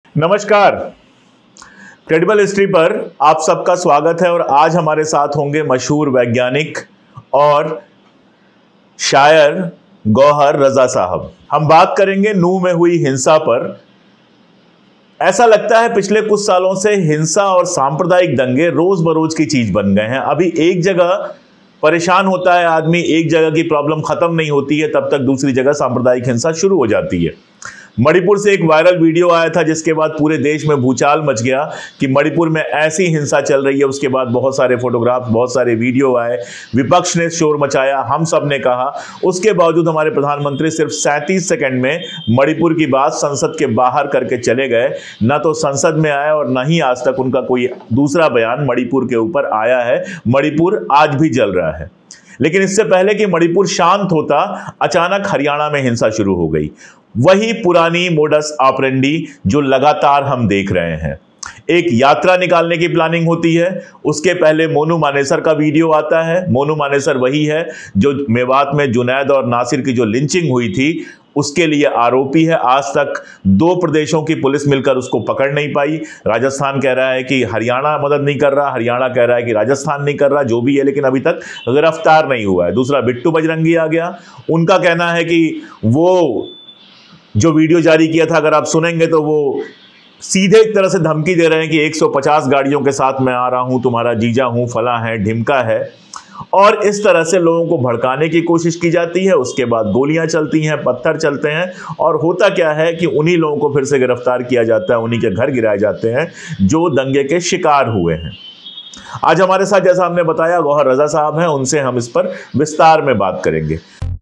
नमस्कार। Credible history पर आप सबका स्वागत है और आज हमारे साथ होंगे मशहूर वैज्ञानिक और शायर गौहर रजा साहब। हम बात करेंगे नूह में हुई हिंसा पर। ऐसा लगता है पिछले कुछ सालों से हिंसा और सांप्रदायिक दंगे रोज बरोज की चीज बन गए हैं। अभी एक जगह परेशान होता है आदमी, एक जगह की प्रॉब्लम खत्म नहीं होती है, तब तक दूसरी जगह सांप्रदायिक हिंसा शुरू हो जाती है। मणिपुर से एक वायरल वीडियो आया था जिसके बाद पूरे देश में भूचाल मच गया कि मणिपुर में ऐसी हिंसा चल रही है। उसके बाद बहुत सारे फोटोग्राफ, बहुत सारे वीडियो आए, विपक्ष ने शोर मचाया, हम सब ने कहा। उसके बावजूद हमारे प्रधानमंत्री सिर्फ 37 सेकंड में मणिपुर की बात संसद के बाहर करके चले गए। न तो संसद में आए और न ही आज तक उनका कोई दूसरा बयान मणिपुर के ऊपर आया है। मणिपुर आज भी जल रहा है। लेकिन इससे पहले कि मणिपुर शांत होता, अचानक हरियाणा में हिंसा शुरू हो गई। वही पुरानी मोडस ऑपरेंडी जो लगातार हम देख रहे हैं। एक यात्रा निकालने की प्लानिंग होती है, उसके पहले मोनू मानेसर का वीडियो आता है। मोनू मानेसर वही है जो मेवात में जुनैद और नासिर की जो लिंचिंग हुई थी उसके लिए आरोपी है। आज तक 2 प्रदेशों की पुलिस मिलकर उसको पकड़ नहीं पाई। राजस्थान कह रहा है कि हरियाणा मदद नहीं कर रहा, हरियाणा कह रहा है कि राजस्थान नहीं कर रहा, जो भी है, लेकिन अभी तक गिरफ्तार नहीं हुआ है। दूसरा बिट्टू बजरंगी आ गया, उनका कहना है कि वो जो वीडियो जारी किया था, अगर आप सुनेंगे तो वो सीधे एक तरह से धमकी दे रहे हैं कि 150 गाड़ियों के साथ मैं आ रहा हूं, तुम्हारा जीजा हूं, फला है, ढिमका है, और इस तरह से लोगों को भड़काने की कोशिश की जाती है। उसके बाद गोलियां चलती हैं, पत्थर चलते हैं, और होता क्या है कि उन्हीं लोगों को फिर से गिरफ्तार किया जाता है, उन्हीं के घर गिराए जाते हैं जो दंगे के शिकार हुए हैं। आज हमारे साथ, जैसा हमने बताया, गौहर रजा साहब हैं। उनसे हम इस पर विस्तार में बात करेंगे।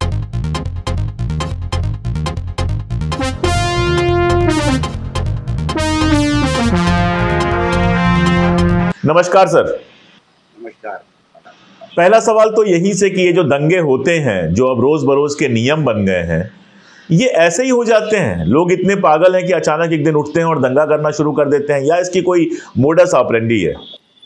नमस्कार सर। नमस्कार। पहला सवाल तो यही से कि ये जो दंगे होते हैं, जो अब रोज बरोज के नियम बन गए हैं, ये ऐसे ही हो जाते हैं? लोग इतने पागल हैं कि अचानक एक दिन उठते हैं और दंगा करना शुरू कर देते हैं, या इसकी कोई मोडस ऑपरेंडी है?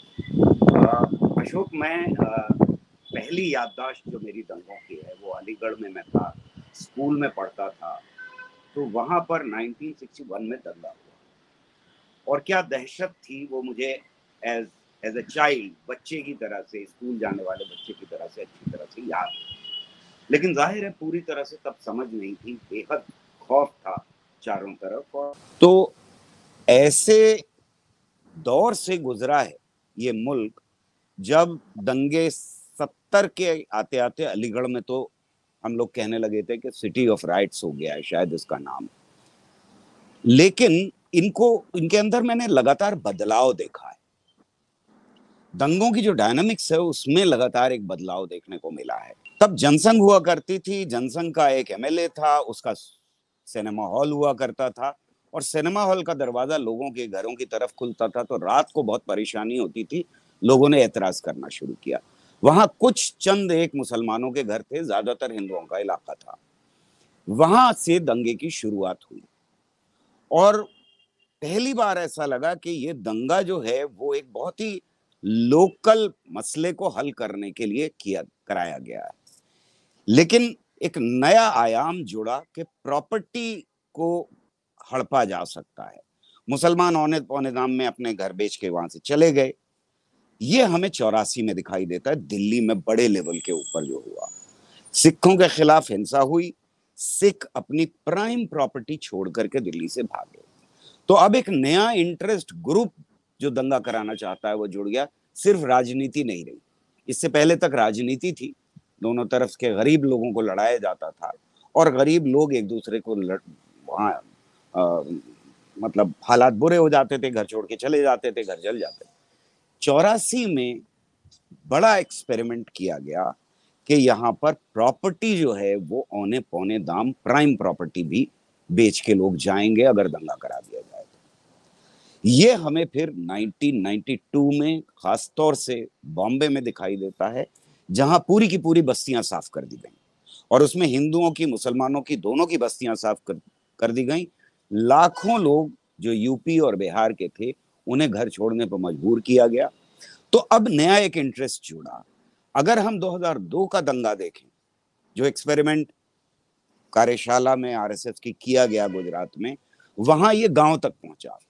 अशोक, मैं पहली याददाश्त जो मेरी दंगों की है वो अलीगढ़ में मैं था, स्कूल में पढ़ता था। तो वहाँ पर 1961 में दंगा हुआ, और क्या दहशत थी वो मुझे एज अ चाइल्ड, बच्चे की तरह से, स्कूल जाने वाले बच्चे की तरह से अच्छी तरह से याद। लेकिन जाहिर है पूरी तरह से तब समझ नहीं थी, बेहद खौफ था चारों तरफ। और तो ऐसे दौर से गुजरा है ये मुल्क, जब दंगे 70 के आते आते अलीगढ़ में तो हम लोग कहने लगे थे कि सिटी ऑफ राइट्स हो गया है शायद इसका नाम। लेकिन इनके अंदर मैंने लगातार बदलाव देखा है। दंगों की जो डायनामिक्स है उसमें लगातार एक बदलाव देखने को मिला है। तब जनसंघ हुआ करती थी, जनसंघ का एक एमएलए था, उसका सिनेमा हॉल हुआ करता था, और सिनेमा हॉल का दरवाजा लोगों के घरों की तरफ खुलता था, तो रात को बहुत परेशानी होती थी। लोगों ने एतराज करना शुरू किया। वहां कुछ चंद एक मुसलमानों के घर थे, ज्यादातर हिंदुओं का इलाका था। वहां से दंगे की शुरुआत हुई, और पहली बार ऐसा लगा कि ये दंगा जो है वो एक बहुत ही लोकल मसले को हल करने के लिए कराया गया है। लेकिन एक नया आयाम जुड़ा कि प्रॉपर्टी को हड़पा जा सकता है। मुसलमान औने पौने दाम में अपने घर बेच के वहां से चले गए। ये हमें 84 में दिखाई देता है, दिल्ली में बड़े लेवल के ऊपर जो हुआ। सिखों के खिलाफ हिंसा हुई, सिख अपनी प्राइम प्रॉपर्टी छोड़ करके दिल्ली से भागे। तो अब एक नया इंटरेस्ट ग्रुप जो दंगा कराना चाहता है वो जुड़ गया। सिर्फ राजनीति नहीं रही, इससे पहले तक राजनीति थी, दोनों तरफ के गरीब लोगों को लड़ाया जाता था, और गरीब लोग एक दूसरे को वहाँ मतलब हालात बुरे हो जाते थे, घर छोड़ के चले जाते थे, घर जल जाते थे। 84 में बड़ा एक्सपेरिमेंट किया गया कि यहाँ पर प्रॉपर्टी जो है वो औने पौने दाम प्राइम प्रॉपर्टी भी बेच के लोग जाएंगे अगर दंगा करा दिया जाए। ये हमें फिर 1992 में खासतौर से बॉम्बे में दिखाई देता है, जहां पूरी की पूरी बस्तियां साफ कर दी गई, और उसमें हिंदुओं की, मुसलमानों की, दोनों की बस्तियां साफ कर दी गई। लाखों लोग जो यूपी और बिहार के थे उन्हें घर छोड़ने पर मजबूर किया गया। तो अब नया एक इंटरेस्ट जुड़ा। अगर हम 2002 का दंगा देखें, जो एक्सपेरिमेंट कार्यशाला में आरएसएस की किया गया गुजरात में, वहां ये गांव तक पहुंचा।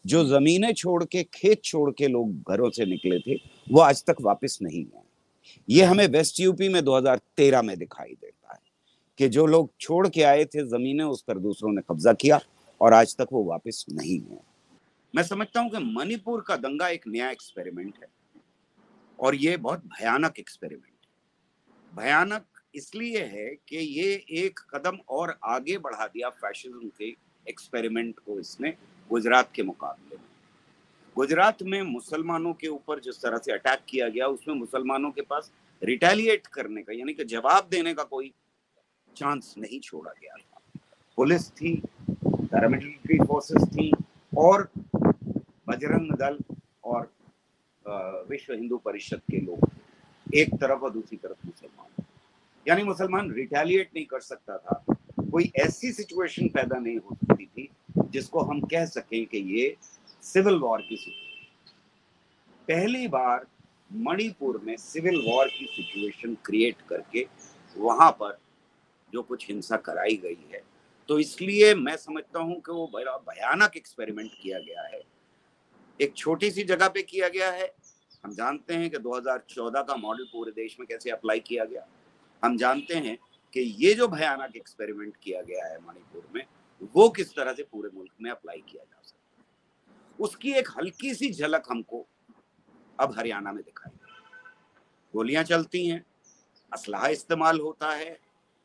जो जमीनें छोड़ के, खेत छोड़ के लोग घरों से निकले थे, वो आज तक वापस नहीं गए। ये हमें वेस्ट यूपी में 2013 में दिखाई देता है कि जो लोग छोड़ के आए थे जमीनें, उस पर दूसरों ने कब्जा किया और आज तक वो वापस नहीं गए। मैं समझता हूं कि मणिपुर का दंगा एक नया एक्सपेरिमेंट है और ये बहुत भयानक एक्सपेरिमेंट है। भयानक इसलिए है कि ये एक कदम और आगे बढ़ा दिया फैशिज्म के एक्सपेरिमेंट को इसने गुजरात के मुकाबले में। गुजरात में मुसलमानों के ऊपर जिस तरह से अटैक किया गया, उसमें मुसलमानों के पास रिटेलिएट करने का, यानी कि जवाब देने का कोई चांस नहीं छोड़ा गया था। पुलिस थी, पैरामिलिट्री फोर्सेस थी और बजरंग दल और विश्व हिंदू परिषद के लोग, एक तरफ और दूसरी तरफ मुसलमान। यानी मुसलमान रिटेलिएट नहीं कर सकता था। कोई ऐसी सिचुएशन पैदा नहीं हो सकती थी जिसको हम कह सकें कि ये सिविल वॉर की सिचुएशन। पहली बार मणिपुर में सिविल वॉर की सिचुएशन क्रिएट करके वहां पर जो कुछ हिंसा कराई गई है, तो इसलिए मैं समझता हूं कि वो बड़ा भयानक एक्सपेरिमेंट किया गया है। एक छोटी सी जगह पे किया गया है। हम जानते हैं कि 2014 का मॉडल पूरे देश में कैसे अप्लाई किया गया। हम जानते हैं कि ये जो भयानक एक्सपेरिमेंट किया गया है मणिपुर में, वो किस तरह से पूरे मुल्क में अप्लाई किया जा सकता है। उसकी एक हल्की सी झलक हमको अब हरियाणा में दिखाई दे। गोलियां चलती हैं, असलहा इस्तेमाल होता है,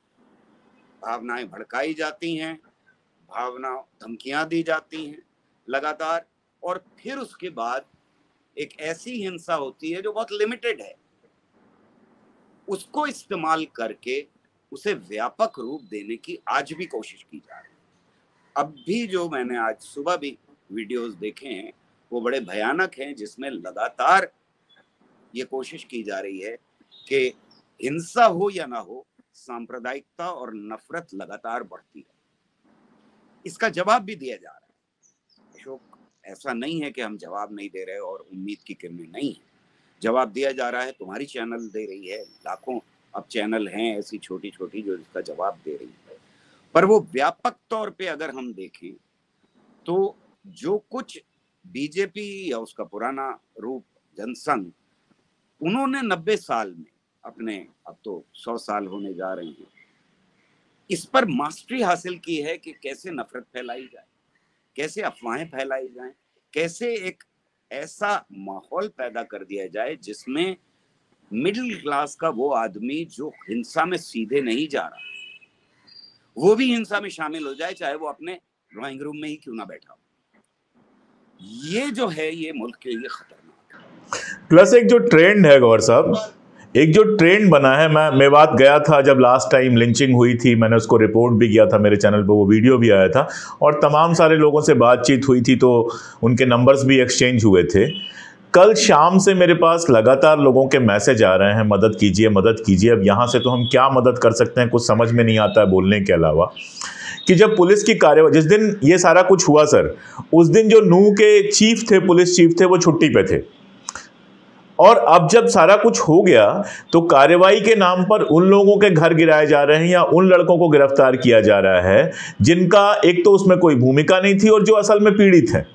भावनाएं भड़काई जाती हैं, भावना धमकियां दी जाती हैं लगातार, और फिर उसके बाद एक ऐसी हिंसा होती है जो बहुत लिमिटेड है। उसको इस्तेमाल करके उसे व्यापक रूप देने की आज भी कोशिश की जा रही है। अब भी जो मैंने आज सुबह भी वीडियोस देखे हैं वो बड़े भयानक हैं, जिसमें लगातार ये कोशिश की जा रही है कि हिंसा हो या ना हो, सांप्रदायिकता और नफरत लगातार बढ़ती है। इसका जवाब भी दिया जा रहा है। अशोक, ऐसा नहीं है कि हम जवाब नहीं दे रहे और उम्मीद की किरणें नहीं है। जवाब दिया जा रहा है। तुम्हारी चैनल दे रही है, लाखों अब चैनल हैं ऐसी छोटी छोटी जो इसका जवाब दे रही है। पर वो व्यापक तौर पे अगर हम देखें तो जो कुछ बीजेपी या उसका पुराना रूप जनसंघ, उन्होंने 90 साल में अपने, अब तो 100 साल होने जा रहे हैं, इस पर मास्टरी हासिल की है कि कैसे नफरत फैलाई जाए, कैसे अफवाहें फैलाई जाएं, कैसे एक ऐसा माहौल पैदा कर दिया जाए जिसमें मिडिल क्लास का वो आदमी जो हिंसा में सीधे नहीं जा रहा, वो भी हिंसा में शामिल हो जाए, चाहे वो अपने ड्राइंग रूम में ही क्यों ना बैठा हो। ये जो है ये मुल्क के लिए खतरनाक है। प्लस एक जो ट्रेंड है गौर साहब, एक जो ट्रेंड बना है, मैं मेवात गया था जब लास्ट टाइम लिंचिंग हुई थी, मैंने उसको रिपोर्ट भी किया था, मेरे चैनल पर वो वीडियो भी आया था और तमाम सारे लोगों से बातचीत हुई थी, तो उनके नंबर्स भी एक्सचेंज हुए थे। कल शाम से मेरे पास लगातार लोगों के मैसेज आ रहे हैं, मदद कीजिए मदद कीजिए। अब यहाँ से तो हम क्या मदद कर सकते हैं, कुछ समझ में नहीं आता है बोलने के अलावा। कि जब पुलिस की कार्यवाही, जिस दिन ये सारा कुछ हुआ सर, उस दिन जो नूह के चीफ थे, पुलिस चीफ थे, वो छुट्टी पे थे। और अब जब सारा कुछ हो गया तो कार्रवाई के नाम पर उन लोगों के घर गिराए जा रहे हैं या उन लड़कों को गिरफ्तार किया जा रहा है जिनका एक तो उसमें कोई भूमिका नहीं थी और जो असल में पीड़ित है।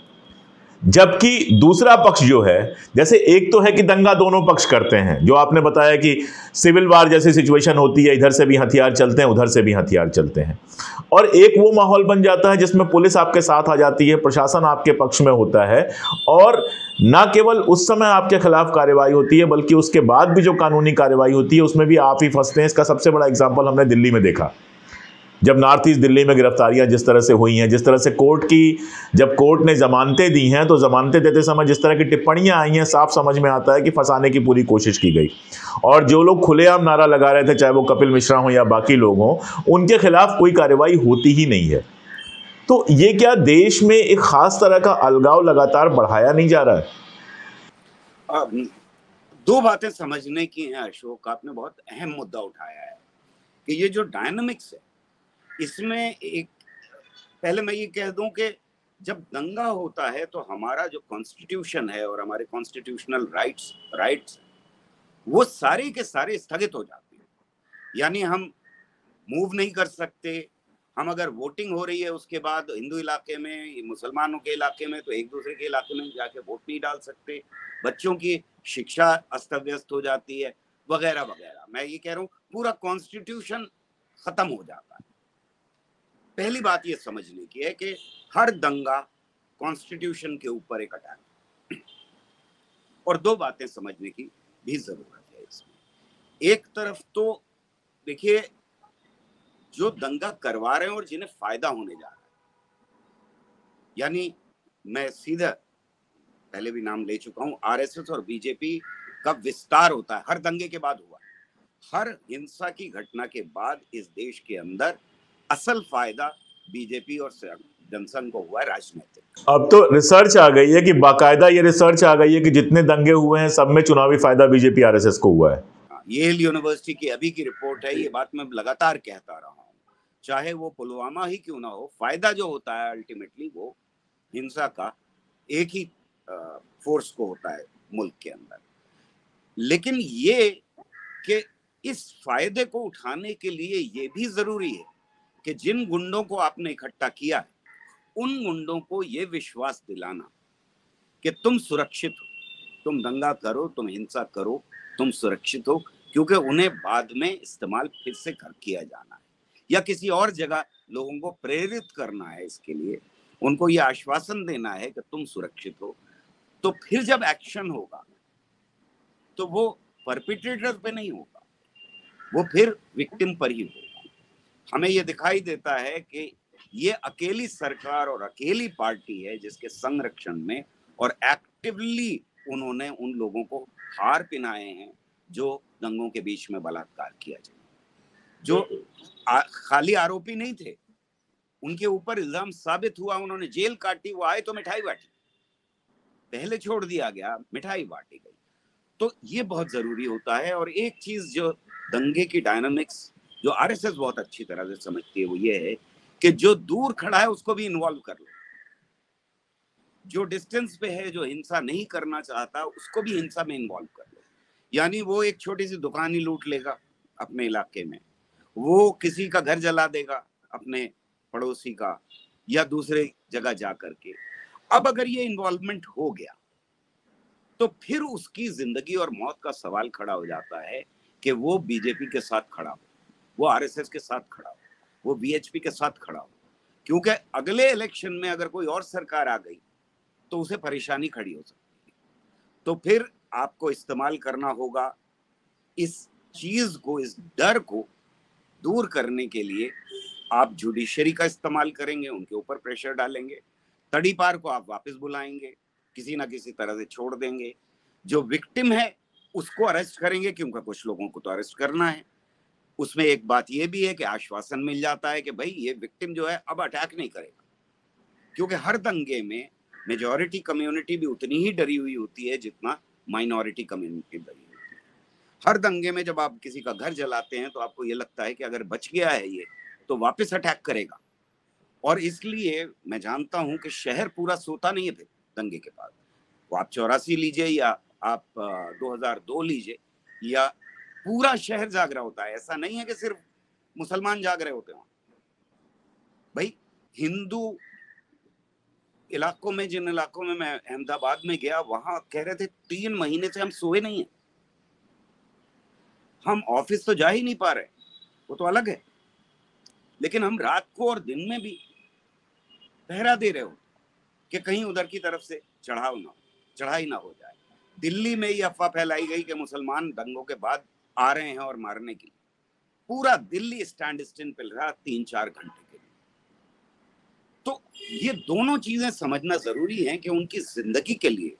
जबकि दूसरा पक्ष जो है, जैसे एक तो है कि दंगा दोनों पक्ष करते हैं, जो आपने बताया कि सिविल वार जैसी सिचुएशन होती है, इधर से भी हथियार चलते हैं उधर से भी हथियार चलते हैं, और एक वो माहौल बन जाता है जिसमें पुलिस आपके साथ आ जाती है, प्रशासन आपके पक्ष में होता है और ना केवल उस समय आपके खिलाफ कार्रवाई होती है बल्कि उसके बाद भी जो कानूनी कार्रवाई होती है उसमें भी आप ही फंसते हैं। इसका सबसे बड़ा एग्जाम्पल हमने दिल्ली में देखा, जब नॉर्थ ईस्ट दिल्ली में गिरफ्तारियां जिस तरह से हुई हैं, जिस तरह से जब कोर्ट ने जमानतें दी हैं तो जमानतें देते समय जिस तरह की टिप्पणियां आई हैं, साफ समझ में आता है कि फंसाने की पूरी कोशिश की गई। और जो लोग खुलेआम नारा लगा रहे थे, चाहे वो कपिल मिश्रा हो या बाकी लोग हों, उनके खिलाफ कोई कार्रवाई होती ही नहीं है। तो ये क्या देश में एक खास तरह का अलगाव लगातार बढ़ाया नहीं जा रहा है? दो बातें समझने की हैं अशोक, आपने बहुत अहम मुद्दा उठाया है कि ये जो डायनामिक्स है इसमें एक, पहले मैं ये कह दूं कि जब दंगा होता है तो हमारा जो कॉन्स्टिट्यूशन है और हमारे कॉन्स्टिट्यूशनल राइट्स वो सारे के सारे स्थगित हो जाते हैं। यानी हम मूव नहीं कर सकते, हम अगर वोटिंग हो रही है उसके बाद हिंदू इलाके में, मुसलमानों के इलाके में, तो एक दूसरे के इलाके में जाके वोट नहीं डाल सकते, बच्चों की शिक्षा अस्त व्यस्त हो जाती है, वगैरह वगैरह। मैं ये कह रहा हूँ पूरा कॉन्स्टिट्यूशन खत्म हो जाता है। पहली बात ये समझने की है कि हर दंगा कॉन्स्टिट्यूशन के ऊपर एक अटैक। और दो बातें समझने की भी जरूरत है इसमें। एक तरफ तो देखिए, जो दंगा करवा रहे हैं और जिन्हें फायदा होने जा रहा है, यानी मैं सीधा पहले भी नाम ले चुका हूं, आरएसएस और बीजेपी का विस्तार होता है हर दंगे के बाद हुआ। हर हिंसा की घटना के बाद इस देश के अंदर असल फायदा बीजेपी और जनसंघ को हुआ है, राजनीतिक। अब तो रिसर्च आ गई है कि बाकायदा ये रिसर्च आ गई है कि जितने दंगे हुए हैं सब में चुनावी फायदा बीजेपी आरएसएस को हुआ है। येल यूनिवर्सिटी की अभी की रिपोर्ट है, ये बात मैं लगातार कहता रहा हूं। चाहे वो पुलवामा ही क्यों ना हो, फायदा जो होता है अल्टीमेटली वो हिंसा का एक ही फोर्स को होता है मुल्क के अंदर। लेकिन ये कि इस फायदे को उठाने के लिए ये भी जरूरी है कि जिन गुंडों को आपने इकट्ठा किया है, उन गुंडों को ये विश्वास दिलाना कि तुम सुरक्षित हो, तुम दंगा करो, तुम हिंसा करो, तुम सुरक्षित हो, क्योंकि उन्हें बाद में इस्तेमाल फिर से किया जाना है या किसी और जगह लोगों को प्रेरित करना है। इसके लिए उनको ये आश्वासन देना है कि तुम सुरक्षित हो। तो फिर जब एक्शन होगा तो वो परपिट्रेटर पे नहीं होगा, वो फिर विक्टिम पर ही होगा। हमें ये दिखाई देता है कि ये अकेली सरकार और अकेली पार्टी है जिसके संरक्षण में और एक्टिवली उन्होंने उन लोगों को हार पिनाए हैं जो दंगों के बीच में बलात्कार किया जाए, जो खाली आरोपी नहीं थे, उनके ऊपर इल्जाम साबित हुआ, उन्होंने जेल काटी, वो आए तो मिठाई बांटी, पहले छोड़ दिया गया, मिठाई बांटी गई। तो ये बहुत जरूरी होता है। और एक चीज जो दंगे की डायनामिक्स जो आरएसएस बहुत अच्छी तरह से समझती है वो ये है कि जो दूर खड़ा है उसको भी इन्वॉल्व कर लो, जो डिस्टेंस पे है, जो हिंसा नहीं करना चाहता उसको भी हिंसा में इन्वॉल्व कर लो। यानी वो एक छोटी सी दुकान ही लूट लेगा अपने इलाके में, वो किसी का घर जला देगा अपने पड़ोसी का या दूसरे जगह जा करके। अब अगर ये इन्वॉल्वमेंट हो गया तो फिर उसकी जिंदगी और मौत का सवाल खड़ा हो जाता है कि वो बीजेपी के साथ खड़ा हो, वो आरएसएस के साथ खड़ा हो, वो बीएचपी के साथ खड़ा हो, क्योंकि अगले इलेक्शन में अगर कोई और सरकार आ गई तो उसे परेशानी खड़ी हो सकती है। तो फिर आपको इस्तेमाल करना होगा इस चीज को, इस डर को दूर करने के लिए आप जुडिशरी का इस्तेमाल करेंगे, उनके ऊपर प्रेशर डालेंगे, तड़ीपार को आप वापस बुलाएंगे, किसी ना किसी तरह से छोड़ देंगे, जो विक्टिम है उसको अरेस्ट करेंगे क्योंकि कुछ लोगों को तो अरेस्ट करना है। उसमें एक बात ये भी है कि आश्वासन मिल जाता है कि भाई ये विक्टिम जो है अब अटैक नहीं करेगा, क्योंकि हर दंगे में मेजॉरिटी कम्युनिटी भी उतनी ही डरी हुई होती है जितना माइनॉरिटी कम्युनिटी डरी होती है। हर दंगे में जब आप किसी का घर जलाते हैं तो आपको ये लगता है कि अगर बच गया है ये तो वापस अटैक करेगा। और इसलिए मैं जानता हूं कि शहर पूरा सोता नहीं है फिर दंगे के बाद। वो आप 84 लीजिए या आप 2002 लीजिए, या पूरा शहर जाग रहा होता है। ऐसा नहीं है कि सिर्फ मुसलमान जाग रहे होते हैं। भाई हिंदू इलाकों में, जिन इलाकों में मैं अहमदाबाद में गया, वहां कह रहे थे 3 महीने से हम सोए नहीं है, हम ऑफिस तो जा ही नहीं पा रहे, वो तो अलग है, लेकिन हम रात को और दिन में भी पहरा दे रहे हो कि कहीं उधर की तरफ से चढ़ाई ना हो जाए। दिल्ली में ये अफवाह फैलाई गई कि मुसलमान दंगों के बाद आ रहे हैं और मारने के लिए, पूरा दिल्ली स्टैंड स्टिल पे रहा 3-4 घंटे के लिए। तो ये दोनों चीजें समझना जरूरी है कि उनकी जिंदगी के लिए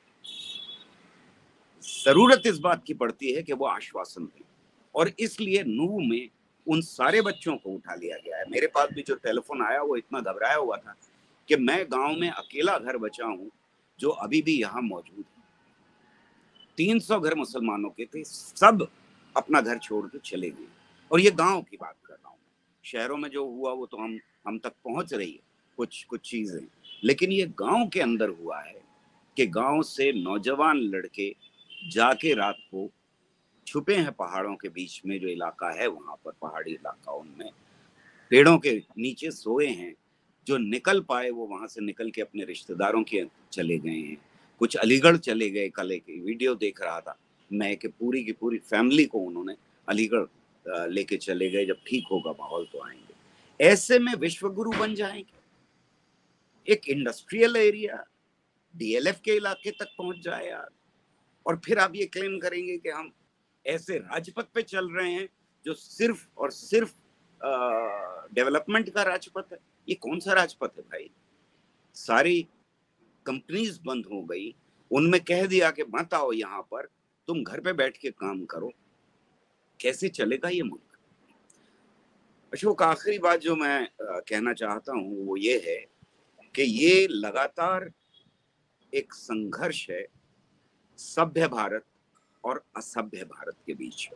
जरूरत इस बात की पड़ती है कि वो आश्वासन दें। और इसलिए नूह में उन सारे बच्चों को उठा लिया गया है। मेरे पास भी जो टेलीफोन आया वो इतना घबराया हुआ था कि मैं गांव में अकेला घर बचा हूं जो अभी भी यहाँ मौजूद है। 300 घर मुसलमानों के थे, सब अपना घर छोड़ के चले गए। और ये गांव की बात कर रहा हूँ। शहरों में जो हुआ वो तो हम तक पहुंच रही है कुछ चीजें, लेकिन ये गांव के अंदर हुआ है कि गांव से नौजवान लड़के जाके रात को छुपे हैं पहाड़ों के बीच में, जो इलाका है वहां पर पहाड़ी इलाका, उनमें पेड़ों के नीचे सोए हैं। जो निकल पाए वो वहां से निकल के अपने रिश्तेदारों के चले गए हैं। कुछ अलीगढ़ चले गए। कल एक वीडियो देख रहा था मैं कि पूरी की पूरी फैमिली को उन्होंने अलीगढ़ लेके चले गए। जब ठीक होगा माहौल तो आएंगे। ऐसे में विश्वगुरु बन जाएंगे। एक इंडस्ट्रियल एरिया डीएलएफ के इलाके तक पहुंच जाए यार, और फिर आप ये क्लेम करेंगे कि हम ऐसे राजपथ पे चल रहे हैं जो सिर्फ और सिर्फ डेवलपमेंट का राजपथ है। ये कौन सा राजपथ है भाई? सारी कंपनीज बंद हो गई, उनमें कह दिया कि मत आओ यहाँ पर, तुम घर पे बैठ के काम करो। कैसे चलेगा ये मुल्क? अशोक, आखिरी बात जो मैं कहना चाहता हूँ वो ये है कि ये लगातार एक संघर्ष है सभ्य भारत और असभ्य भारत के बीच।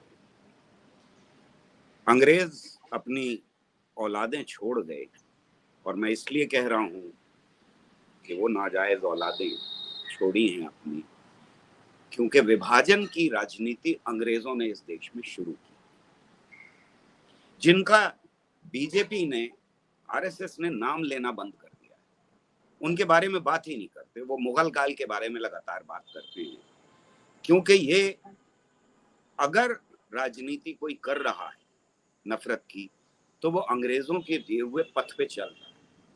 अंग्रेज अपनी औलादें छोड़ गए, और मैं इसलिए कह रहा हूं कि वो नाजायज औलादें छोड़ी हैं अपनी, क्योंकि विभाजन की राजनीति अंग्रेजों ने इस देश में शुरू की, जिनका बीजेपी ने, आरएसएस ने नाम लेना बंद कर दिया। उनके बारे में बात ही नहीं करते। वो मुगल काल के बारे में लगातार बात करते हैं, क्योंकि ये अगर राजनीति कोई कर रहा है नफरत की, तो वो अंग्रेजों के दिए हुए पथ पे चल रहा है।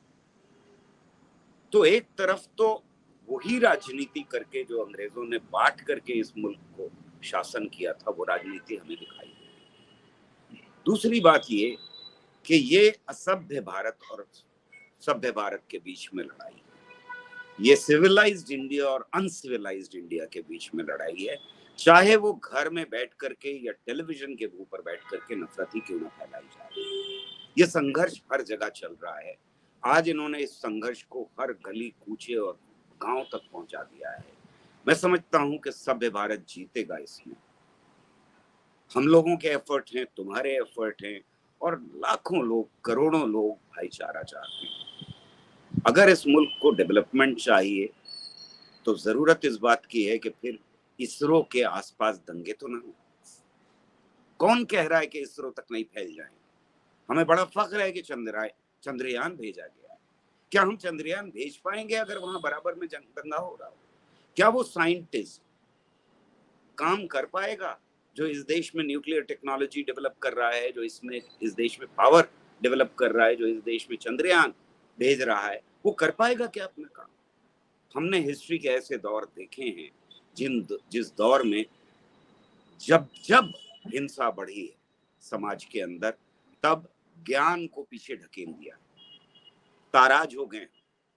तो एक तरफ तो वही राजनीति करके जो अंग्रेजों ने बांट करके इस मुल्क को शासन किया था, वो राजनीति हमें दिखाई दे। दूसरी बात ये कि ये असभ्य भारत और सभ्य भारत के बीच में लड़ाई है। ये सिविलाइज्ड इंडिया और अनसिविलाइज्ड इंडिया के बीच में लड़ाई है। चाहे वो घर में बैठ करके या टेलीविजन के ऊपर बैठ करके नफरत ही क्यों ना फैलाई जा रही है, ये संघर्ष हर जगह चल रहा है। आज इन्होंने इस संघर्ष को हर गली कूचे और गांव तक पहुंचा दिया है। मैं समझता हूं कि सभ्य भारत जीतेगा इसमें। हम लोगों के एफर्ट हैं, तुम्हारे एफर्ट हैं, और लाखों लोग, करोड़ों लोग भाईचारा चाहते हैं। अगर इस मुल्क को डेवलपमेंट चाहिए तो जरूरत इस बात की है कि फिर इसरो के आसपास दंगे तो ना हो। कौन कह रहा है कि इसरो तक नहीं फैल जाए? हमें बड़ा फख्र है कि चंद्रयान भेजा गया। क्या हम चंद्रयान भेज पाएंगे अगर वहां बराबर में दंगा हो रहा हो? क्या वो साइंटिस्ट काम कर पाएगा जो इस देश में न्यूक्लियर टेक्नोलॉजी डेवलप कर रहा है, जो इस देश में पावर डेवलप कर रहा है, जो इस देश में चंद्रयान भेज रहा है? वो कर पाएगा क्या अपना काम? हमने हिस्ट्री के ऐसे दौर देखे हैं जिस दौर में जब जब हिंसा बढ़ी है समाज के अंदर, तब ज्ञान को पीछे ढकेल दिया, ताराज हो गए,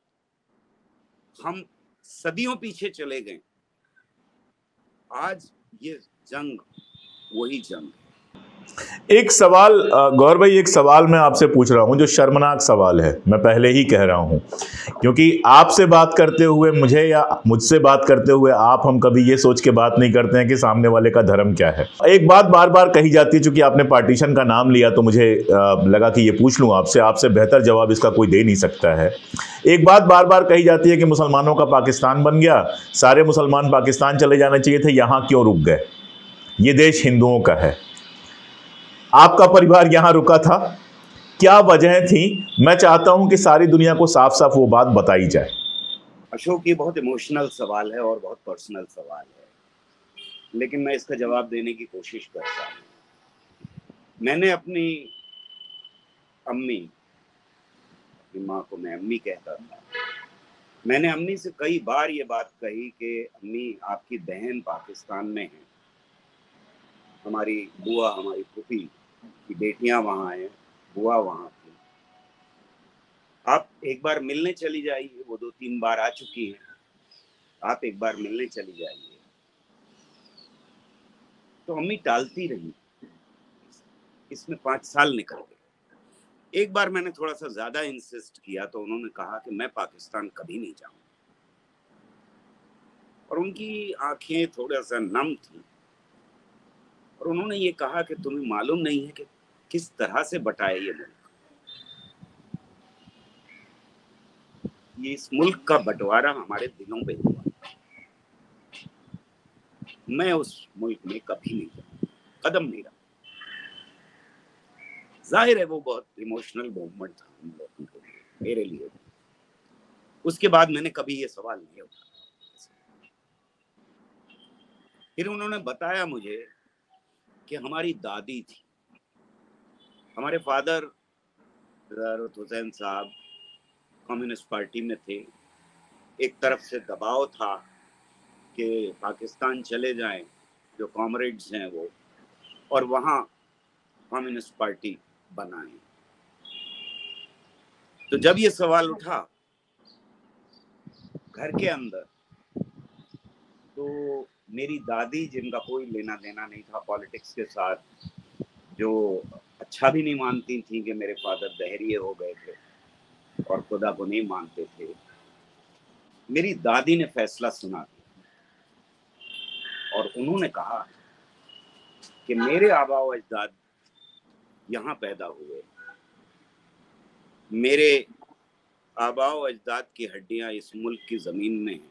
हम सदियों पीछे चले गए। आज ये जंग वही जंग है। एक सवाल गौर भाई, एक सवाल मैं आपसे पूछ रहा हूं जो शर्मनाक सवाल है, मैं पहले ही कह रहा हूं, क्योंकि आपसे बात करते हुए मुझे या मुझसे बात करते हुए हम कभी ये सोच के बात नहीं करते हैं कि सामने वाले का धर्म क्या है। एक बात बार बार कही जाती है, चूंकि आपने पार्टीशन का नाम लिया तो मुझे लगा कि ये पूछ लूं आपसे। आपसे बेहतर जवाब इसका कोई दे नहीं सकता है। एक बात बार बार कही जाती है कि मुसलमानों का पाकिस्तान बन गया, सारे मुसलमान पाकिस्तान चले जाना चाहिए थे, यहां क्यों रुक गए? ये देश हिंदुओं का है, आपका परिवार यहां रुका था, क्या वजह थी? मैं चाहता हूं कि सारी दुनिया को साफ साफ वो बात बताई जाए। अशोक, ये बहुत इमोशनल सवाल है और बहुत पर्सनल सवाल है, लेकिन मैं इसका जवाब देने की कोशिश करता हूं। मैंने अपनी माँ को मैं अम्मी कहता था। मैंने अम्मी से कई बार ये बात कही कि अम्मी, आपकी बहन पाकिस्तान में है, हमारी बुआ, हमारी फूफी की बेटियां वहां हैं, बुआ वहां थी, आप एक बार मिलने चली जाइए। वो 2-3 बार आ चुकी हैं, आप एक बार मिलने चली जाइए। तो अम्मी टालती रही। इसमें 5 साल निकल गए। एक बार मैंने थोड़ा सा ज्यादा इंसिस्ट किया तो उन्होंने कहा कि मैं पाकिस्तान कभी नहीं जाऊंगा, और उनकी आंखें थोड़ा सा नम थी, और उन्होंने ये कहा कि तुम्हें मालूम नहीं है कि किस तरह से बटा है ये मुल्क। ये इस मुल्क का बंटवारा हमारे दिलों पे हुआ। मैं उस मुल्क में कभी नहीं जाऊंगा, कदम नहीं रखा। जाहिर है वो बहुत इमोशनल मोमेंट था हम लोगों के लिए, मेरे लिए। उसके बाद मैंने कभी ये सवाल नहीं उठाया। फिर उन्होंने बताया मुझे कि हमारी दादी थी, हमारे फादर ज़ाहिर हुसैन साहब कम्युनिस्ट पार्टी में थे। एक तरफ से दबाव था कि पाकिस्तान चले जाएं, जो कॉमरेड्स हैं वो, और वहाँ कम्युनिस्ट पार्टी बनाएं। तो जब ये सवाल उठा घर के अंदर, तो मेरी दादी, जिनका कोई लेना देना नहीं था पॉलिटिक्स के साथ, जो अच्छा भी नहीं मानती थी कि मेरे फादर दहरिए हो गए थे और खुदा को नहीं मानते थे, मेरी दादी ने फैसला सुना दिया और उन्होंने कहा कि मेरे आबा व अजदाद यहाँ पैदा हुए, मेरे आबा व अजदाद की हड्डियां इस मुल्क की जमीन में हैं,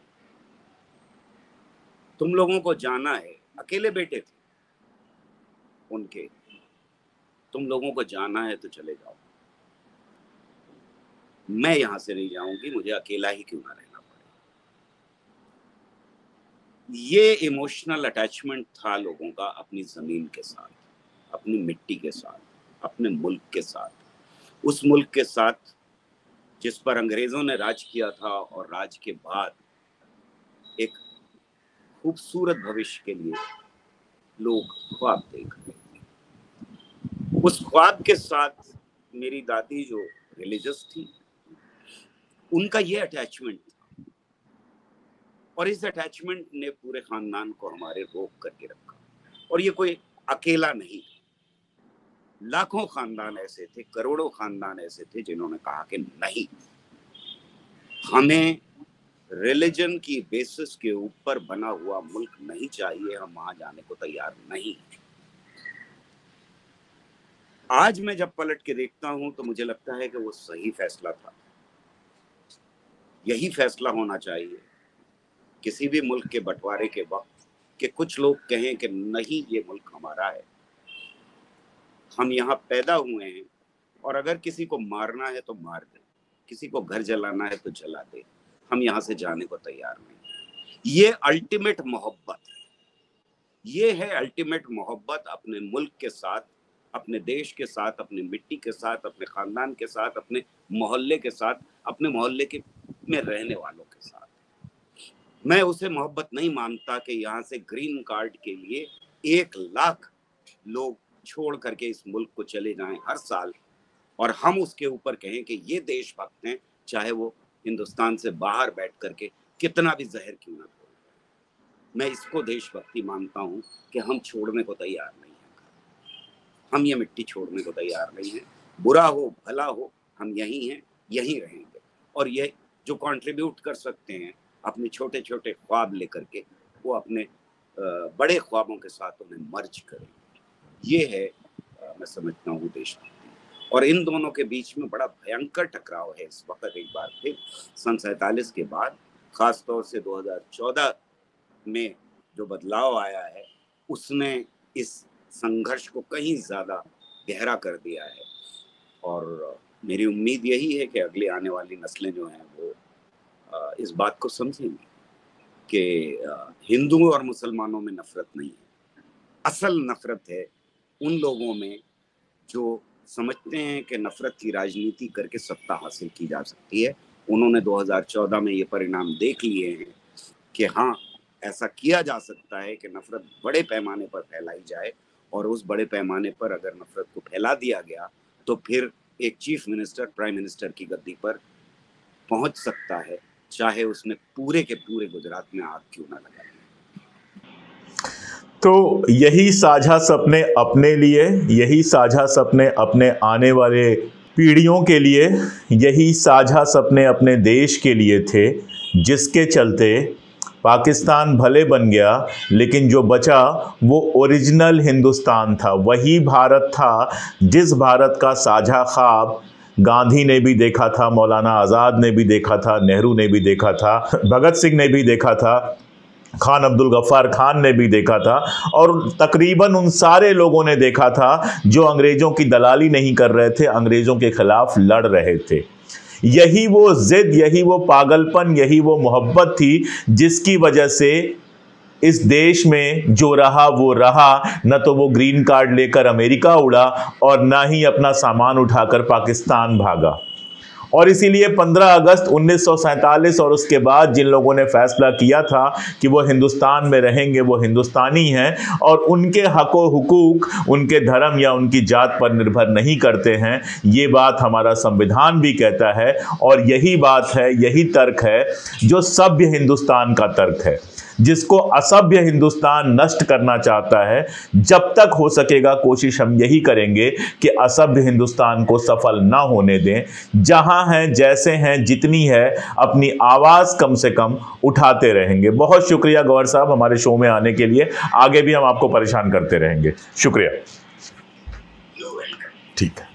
तुम लोगों को जाना है। अकेले बेटे थे उनके, तुम लोगों को जाना है तो चले जाओ, मैं यहां से नहीं जाऊंगी, मुझे अकेला ही क्यों ना रहना पड़े। ये इमोशनल अटैचमेंट था लोगों का अपनी जमीन के साथ, अपनी मिट्टी के साथ, अपने मुल्क के साथ, उस मुल्क के साथ जिस पर अंग्रेजों ने राज किया था और राज के बाद एक खूबसूरत भविष्य के लिए लोग ख्वाब देख रहे थे। उस ख्वाब के साथ मेरी दादी जो रिलीजियस थी, उनका ये अटैचमेंट था, और इस अटैचमेंट ने पूरे खानदान को हमारे रोक करके रखा। और ये कोई अकेला नहीं, लाखों खानदान ऐसे थे, करोड़ों खानदान ऐसे थे जिन्होंने कहा कि नहीं, हमें रिलीजन की बेसिस के ऊपर बना हुआ मुल्क नहीं चाहिए, हम वहां जाने को तैयार नहीं। आज मैं जब पलट के देखता हूं तो मुझे लगता है कि वो सही फैसला था। यही फैसला होना चाहिए किसी भी मुल्क के बंटवारे के वक्त, कि कुछ लोग कहें कि नहीं, ये मुल्क हमारा है, हम यहाँ पैदा हुए हैं, और अगर किसी को मारना है तो मार दे, किसी को घर जलाना है तो जला दे, हम यहाँ से जाने को तैयार नहीं। ये अल्टीमेट मोहब्बत है, ये है अल्टीमेट मोहब्बत अपने मुल्क के साथ, अपने देश के साथ, अपनी मिट्टी के साथ, अपने खानदान के साथ, अपने मोहल्ले के साथ, अपने मोहल्ले के में रहने वालों के साथ। मैं उसे मोहब्बत नहीं मानता कि यहाँ से ग्रीन कार्ड के लिए 1 लाख लोग छोड़ करके इस मुल्क को चले जाएं हर साल, और हम उसके ऊपर कहें कि ये देशभक्त हैं, चाहे वो हिंदुस्तान से बाहर बैठ करके कितना भी जहर क्यों ना बोल। मैं इसको देशभक्ति मानता हूं कि हम छोड़ने को तैयार नहीं हैं, हम ये मिट्टी छोड़ने को तैयार नहीं हैं। बुरा हो भला हो, हम यहीं हैं, यहीं रहेंगे, और ये जो कंट्रीब्यूट कर सकते हैं अपने छोटे छोटे ख्वाब लेकर के, वो अपने बड़े ख्वाबों के साथ उन्हें मर्ज करें। ये है मैं समझता हूँ देशभक्ति। और इन दोनों के बीच में बड़ा भयंकर टकराव है इस वक्त। एक बार फिर सन 47 के बाद, खास तौर से 2014 में जो बदलाव आया है, उसने इस संघर्ष को कहीं ज़्यादा गहरा कर दिया है। और मेरी उम्मीद यही है कि अगली आने वाली नस्लें जो हैं वो इस बात को समझेंगी कि हिंदुओं और मुसलमानों में नफरत नहीं है, असल नफरत है उन लोगों में जो समझते हैं कि नफरत की राजनीति करके सत्ता हासिल की जा सकती है। उन्होंने 2014 में ये परिणाम देख लिए हैं कि हाँ, ऐसा किया जा सकता है कि नफरत बड़े पैमाने पर फैलाई जाए, और उस बड़े पैमाने पर अगर नफरत को फैला दिया गया तो फिर एक चीफ मिनिस्टर, प्राइम मिनिस्टर की गद्दी पर पहुंच सकता है, चाहे उसने पूरे के पूरे गुजरात में आग क्यों ना लगाए। तो यही साझा सपने अपने लिए, यही साझा सपने अपने आने वाले पीढ़ियों के लिए, यही साझा सपने अपने देश के लिए थे, जिसके चलते पाकिस्तान भले बन गया, लेकिन जो बचा वो ओरिजिनल हिंदुस्तान था, वही भारत था जिस भारत का साझा ख्वाब गांधी ने भी देखा था, मौलाना आज़ाद ने भी देखा था, नेहरू ने भी देखा था, भगत सिंह ने भी देखा था, खान अब्दुल गफ्फार खान ने भी देखा था, और तकरीबन उन सारे लोगों ने देखा था जो अंग्रेजों की दलाली नहीं कर रहे थे, अंग्रेजों के खिलाफ लड़ रहे थे। यही वो जिद, यही वो पागलपन, यही वो मोहब्बत थी जिसकी वजह से इस देश में जो रहा वो रहा। न तो वो ग्रीन कार्ड लेकर अमेरिका उड़ा और ना ही अपना सामान उठाकर पाकिस्तान भागा। और इसीलिए 15 अगस्त 1947 और उसके बाद जिन लोगों ने फैसला किया था कि वो हिंदुस्तान में रहेंगे, वो हिंदुस्तानी हैं और उनके हक व हुकूक उनके धर्म या उनकी जात पर निर्भर नहीं करते हैं, ये बात हमारा संविधान भी कहता है। और यही बात है, यही तर्क है जो सभ्य हिंदुस्तान का तर्क है, जिसको असभ्य हिंदुस्तान नष्ट करना चाहता है। जब तक हो सकेगा कोशिश हम यही करेंगे कि असभ्य हिंदुस्तान को सफल ना होने दें। जहां हैं, जैसे हैं, जितनी है, अपनी आवाज़ कम से कम उठाते रहेंगे। बहुत शुक्रिया गौहर साहब हमारे शो में आने के लिए। आगे भी हम आपको परेशान करते रहेंगे। शुक्रिया। ठीक है।